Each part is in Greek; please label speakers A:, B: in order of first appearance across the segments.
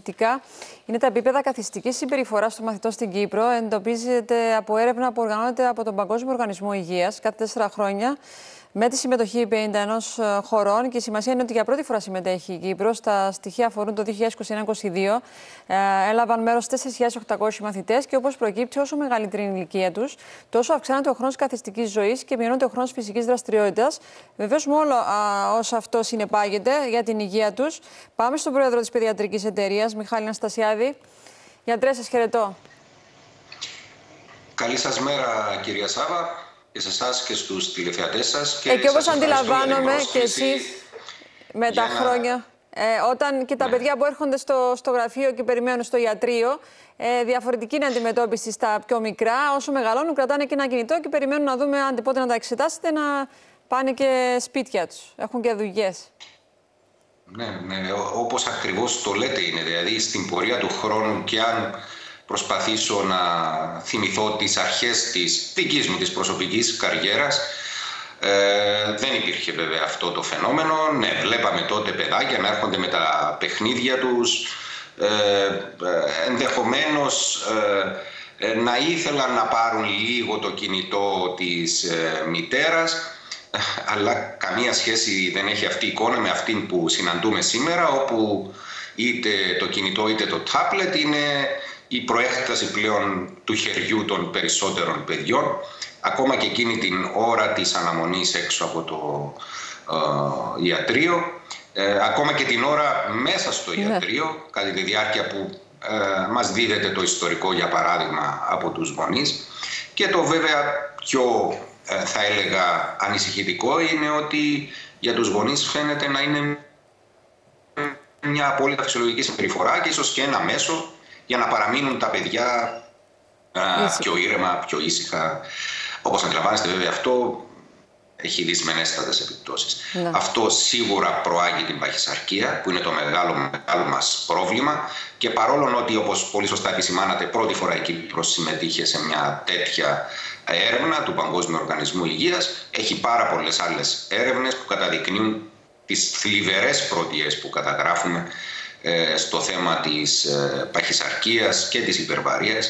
A: ανησυχητικά είναι τα επίπεδα καθιστικής συμπεριφοράς των μαθητών στην Κύπρο. Εντοπίζεται από έρευνα που οργανώνεται από τον Παγκόσμιο Οργανισμό Υγείας κάθε 4 χρόνια, με τη συμμετοχή 51 χωρών, και η σημασία είναι ότι για πρώτη φορά συμμετέχει η Κύπρος. Τα στοιχεία αφορούν το 2021-2022. Έλαβαν μέρος 4.800 μαθητές και, όπως προκύπτει, όσο μεγαλύτερη είναι η ηλικία τους, τόσο αυξάνεται ο χρόνος καθιστικής ζωής και μειώνεται ο χρόνος φυσικής δραστηριότητας. Βεβαίως, με όλο όσο αυτό συνεπάγεται για την υγεία τους. Πάμε στον πρόεδρο της Παιδιατρικής Εταιρείας, Μιχάλη Αναστασιάδη. Γιατρέ, σας χαιρετώ.
B: Καλή σας μέρα, κυρία Σάβα, και σε εσάς και στους τηλεθεατές σας.
A: Και όπως αντιλαμβάνομαι και εσείς με τα χρόνια, όταν και τα παιδιά που έρχονται στο γραφείο και περιμένουν στο ιατρείο, διαφορετική είναι η αντιμετώπιση στα πιο μικρά. Όσο μεγαλώνουν, κρατάνε και ένα κινητό και περιμένουν να δούμε αν πότε να τα εξετάσετε, να πάνε και σπίτια τους. Έχουν και δουλειές.
B: Ναι, όπως ακριβώς το λέτε είναι. Δηλαδή, στην πορεία του χρόνου, και αν προσπαθήσω να θυμηθώ τις αρχές της δικής μου της προσωπικής καριέρας, δεν υπήρχε βέβαια αυτό το φαινόμενο. Ναι, βλέπαμε τότε παιδάκια να έρχονται με τα παιχνίδια τους, ενδεχομένως να ήθελαν να πάρουν λίγο το κινητό της μητέρας, αλλά καμία σχέση δεν έχει αυτή η εικόνα με αυτήν που συναντούμε σήμερα, όπου είτε το κινητό είτε το τάμπλετ είναι η προέκταση πλέον του χεριού των περισσότερων παιδιών, ακόμα και εκείνη την ώρα της αναμονής έξω από το ιατρείο, ακόμα και την ώρα μέσα στο ιατρείο, κατά τη διάρκεια που μας δίδεται το ιστορικό, για παράδειγμα, από τους γονείς. Και το βέβαια πιο, θα έλεγα, ανησυχητικό είναι ότι για τους γονείς φαίνεται να είναι μια απόλυτα φυσιολογική συμπεριφορά και ίσως και ένα μέσο για να παραμείνουν τα παιδιά πιο ήρεμα, πιο ήσυχα. Όπως αντιλαμβάνεστε, βέβαια, αυτό έχει δυσμενέστατες επιπτώσεις. Αυτό σίγουρα προάγει την παχυσαρκία, που είναι το μεγάλο μας πρόβλημα, και παρόλο ότι, όπως πολύ σωστά επισημάνατε, πρώτη φορά η Κύπρος συμμετείχε σε μια τέτοια έρευνα του Παγκόσμιου Οργανισμού Υγείας, έχει πάρα πολλές άλλες έρευνες που καταδεικνύουν τις θλιβερές πρωτιές που καταγράφουμε στο θέμα της παχυσαρκίας και της υπερβαρείας,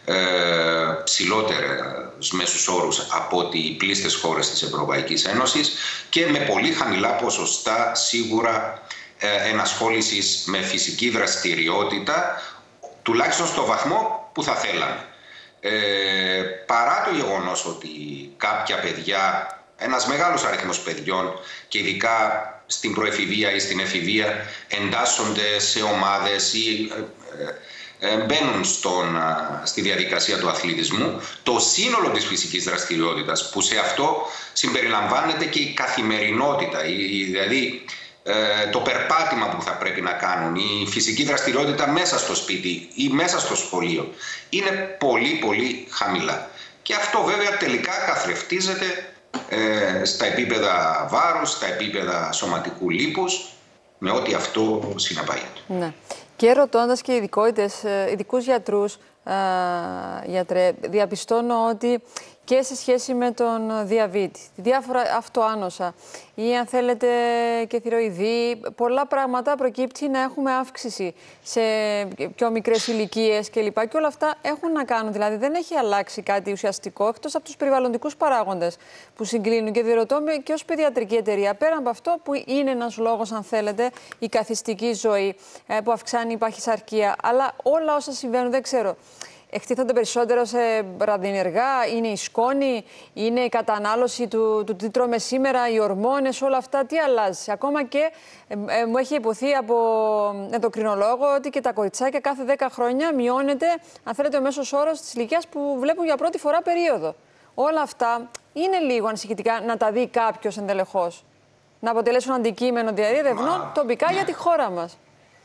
B: ψηλότερους μέσους όρους από ότι οι πλήστες χώρες της Ευρωπαϊκής Ένωσης, και με πολύ χαμηλά ποσοστά σίγουρα ενασχόλησης με φυσική δραστηριότητα, τουλάχιστον στο βαθμό που θα θέλαμε. Παρά το γεγονός ότι κάποια παιδιά, ένας μεγάλος αριθμός παιδιών, και ειδικά στην προεφηβεία ή στην εφηβεία, εντάσσονται σε ομάδες ή μπαίνουν στη διαδικασία του αθλητισμού, το σύνολο της φυσικής δραστηριότητας, που σε αυτό συμπεριλαμβάνεται και η καθημερινότητα, δηλαδή το περπάτημα που θα πρέπει να κάνουν, η φυσική δραστηριότητα μέσα στο σπίτι ή μέσα στο σχολείο, είναι πολύ πολύ χαμηλά. Και αυτό βέβαια τελικά καθρεφτίζεται στα επίπεδα βάρους, στα επίπεδα σωματικού λίπους, με ό,τι αυτό συνεπάγεται.
A: Ναι. Και ρωτώντας και ειδικούς γιατρούς, γιατρέ, διαπιστώνω ότι και σε σχέση με τον διαβήτη, διάφορα αυτοάνοσα ή, αν θέλετε, και θηροειδή, πολλά πράγματα προκύπτει να έχουμε αύξηση σε πιο μικρές ηλικίες κλπ. Και όλα αυτά έχουν να κάνουν, δηλαδή δεν έχει αλλάξει κάτι ουσιαστικό, εκτός από τους περιβαλλοντικούς παράγοντες που συγκλίνουν. Και διερωτώ με, και ως παιδιατρική εταιρεία, πέραν από αυτό που είναι ένας λόγος, αν θέλετε, η καθιστική ζωή που αυξάνει η παχυσαρκία, αλλά όλα όσα συμβαίνουν, δεν ξέρω, εκτίθενται περισσότερο σε ραδιενεργά, είναι η σκόνη, είναι η κατανάλωση του τι τρώμε σήμερα, οι ορμόνες, όλα αυτά, τι αλλάζει? Ακόμα και μου έχει υποθεί από ενδοκρινολόγο ότι και τα κοριτσάκια κάθε 10 χρόνια μειώνεται, αν θέλετε, ο μέσος όρος της ηλικίας που βλέπουν για πρώτη φορά περίοδο. Όλα αυτά είναι λίγο ανησυχητικά να τα δει κάποιος ενδελεχώς, να αποτελέσουν αντικείμενο διαρρευνών τοπικά για τη χώρα μας.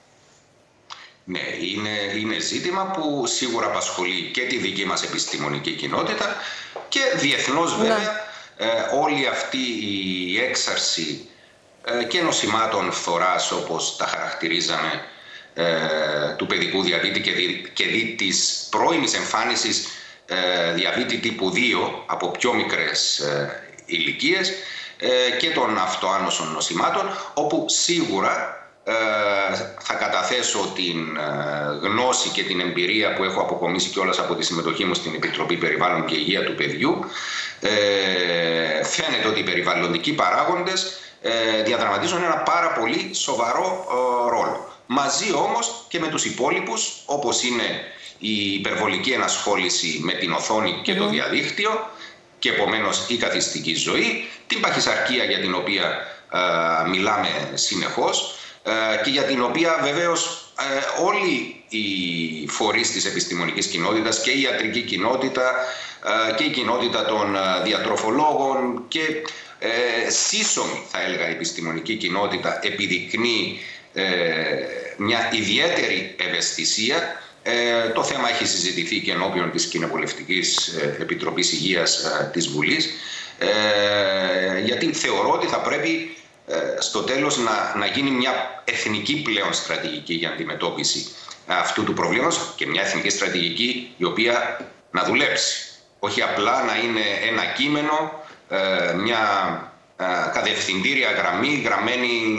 B: Ναι, είναι ζήτημα που σίγουρα απασχολεί και τη δική μας επιστημονική κοινότητα και διεθνώς βέβαια. Όλη αυτή η έξαρση και νοσημάτων φθοράς, όπως τα χαρακτηρίζαμε, του παιδικού διαβήτη και της πρώιμης εμφάνισης διαβήτη τύπου 2 από πιο μικρές ηλικίες και των αυτοάνωσων νοσημάτων, όπου σίγουρα θα καταθέσω την γνώση και την εμπειρία που έχω αποκομίσει κιόλας από τη συμμετοχή μου στην Επιτροπή Περιβάλλον και Υγεία του Παιδιού. Φαίνεται ότι οι περιβαλλοντικοί παράγοντες διαδραματίζουν ένα πάρα πολύ σοβαρό ρόλο. Μαζί όμως και με τους υπόλοιπους, όπως είναι η υπερβολική ενασχόληση με την οθόνη και το διαδίκτυο και επομένως η καθιστική ζωή, την παχυσαρκία για την οποία μιλάμε συνεχώς και για την οποία βεβαίως όλοι οι φορείς της επιστημονικής κοινότητας και η ιατρική κοινότητα και η κοινότητα των διατροφολόγων και σύσσωμη, θα έλεγα, η επιστημονική κοινότητα επιδεικνύει μια ιδιαίτερη ευαισθησία. Το θέμα έχει συζητηθεί και ενώπιον της Κοινοβουλευτικής Επιτροπής Υγείας της Βουλής, γιατί θεωρώ ότι θα πρέπει στο τέλος να γίνει μια εθνική πλέον στρατηγική για αντιμετώπιση αυτού του προβλήματος και μια εθνική στρατηγική η οποία να δουλέψει. Όχι απλά να είναι ένα κείμενο, μια κατευθυντήρια γραμμή γραμμένη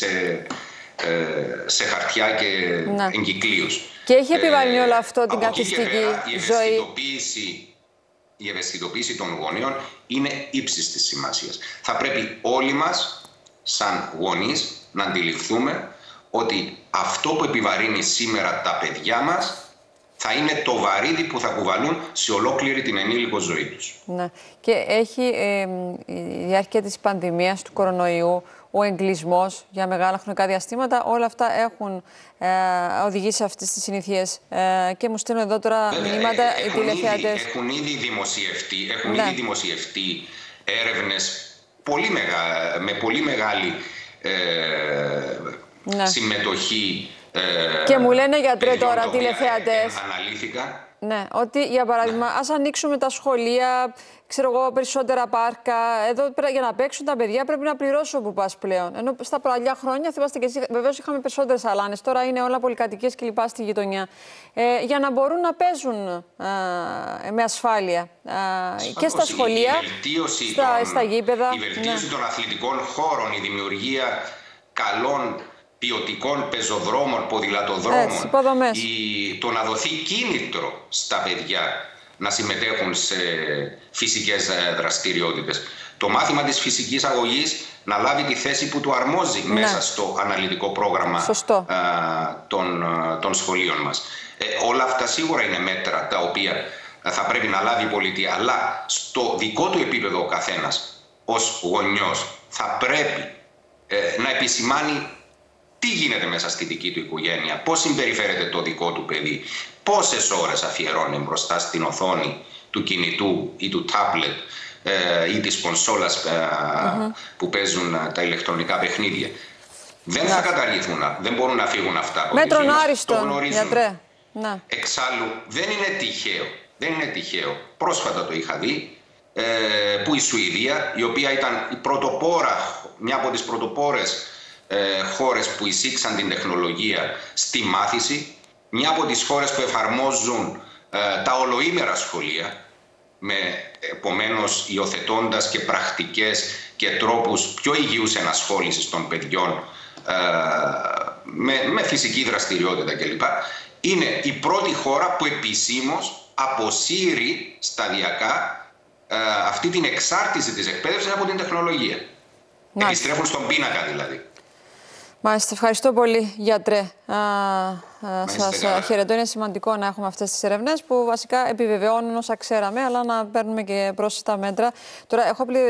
B: σε χαρτιά και εγκυκλίους.
A: Και έχει επιβαρύνει όλο αυτό την καθιστική ζωή.
B: Η ευαισθητοποίηση των γονέων είναι ύψης της σημασίας. Θα πρέπει όλοι μας, σαν γονείς, να αντιληφθούμε ότι αυτό που επιβαρύνει σήμερα τα παιδιά μας θα είναι το βαρύδι που θα κουβαλούν σε ολόκληρη την ενήλικο ζωή τους.
A: Ναι. Και έχει η διάρκεια της πανδημίας του κορονοϊού, ο εγκλισμός για μεγάλα χρονικά διαστήματα, όλα αυτά έχουν οδηγήσει σε αυτές τις συνήθειες. Και μου στέλνουν εδώ τώρα μηνύματα οι τηλεθεατές.
B: Έχουν ήδη δημοσιευτεί έρευνες με πολύ μεγάλη συμμετοχή.
A: Και μου λένε, γιατρέ, τώρα τηλεθεατές.
B: Αναλύθηκαν.
A: Ναι, ότι για παράδειγμα, ας ανοίξουμε τα σχολεία, ξέρω εγώ, περισσότερα πάρκα. Εδώ για να παίξουν τα παιδιά πρέπει να πληρώσω που πας πλέον. Ενώ στα παλιά χρόνια, θυμάστε και εσείς, βεβαίως είχαμε περισσότερες αλάνες. Τώρα είναι όλα πολυκατοικίες και λοιπά στη γειτονιά. Για να μπορούν να παίζουν με ασφάλεια και στα σχολεία, στα γήπεδα.
B: Η βελτίωση των αθλητικών χώρων, η δημιουργία καλών ποιοτικών πεζοδρόμων, ποδηλατοδρόμων, το να δοθεί κίνητρο στα παιδιά να συμμετέχουν σε φυσικές δραστηριότητες. Το μάθημα της φυσικής αγωγής να λάβει τη θέση που του αρμόζει μέσα στο αναλυτικό πρόγραμμα των σχολείων μας. Όλα αυτά σίγουρα είναι μέτρα τα οποία θα πρέπει να λάβει η πολιτεία, αλλά στο δικό του επίπεδο ο καθένας ως γονιός θα πρέπει να επισημάνει τι γίνεται μέσα στη δική του οικογένεια, πώς συμπεριφέρεται το δικό του παιδί, πόσες ώρες αφιερώνει μπροστά στην οθόνη του κινητού ή του τάμπλετ ή της κονσόλας που παίζουν τα ηλεκτρονικά παιχνίδια. Δεν θα καταργηθούν, δεν μπορούν να φύγουν αυτά από τη ζωή μας. Το γνωρίζουμε. Εξάλλου δεν είναι τυχαίο. Πρόσφατα το είχα δει, που η Σουηδία, η οποία ήταν μια από τις πρωτοπόρες χώρες που εισήξαν την τεχνολογία στη μάθηση, μια από τις χώρες που εφαρμόζουν τα ολοήμερα σχολεία, επομένως υιοθετώντας και πρακτικές και τρόπους πιο υγιούς ενασχόλησης των παιδιών με φυσική δραστηριότητα κλπ. Είναι η πρώτη χώρα που επισήμως αποσύρει σταδιακά αυτή την εξάρτηση της εκπαίδευσης από την τεχνολογία. Επιστρέφουν στον πίνακα δηλαδή.
A: Μάλιστα, ευχαριστώ πολύ, γιατρέ. Σας χαιρετώ. Είναι σημαντικό να έχουμε αυτές τις ερευνές που βασικά επιβεβαιώνουν όσα ξέραμε, αλλά να παίρνουμε και πρόσθετα μέτρα. Τώρα, έχω